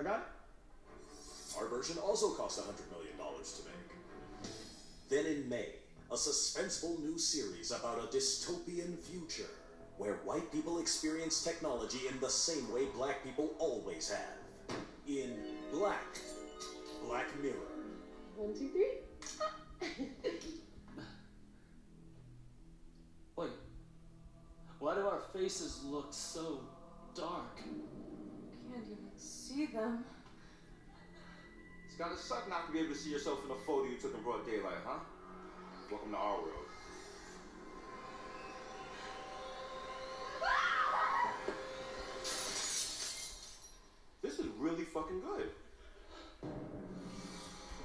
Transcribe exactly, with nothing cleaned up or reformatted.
got it. Our version also cost one hundred million dollars to make. Then in May, a suspenseful new series about a dystopian future where white people experience technology in the same way black people always have. In Black, Black Mirror. One, two, three. Wait, why do our faces look so dark? Can't even see them. It's gotta suck not to be able to see yourself in a photo you took in broad daylight, huh? Welcome to our world.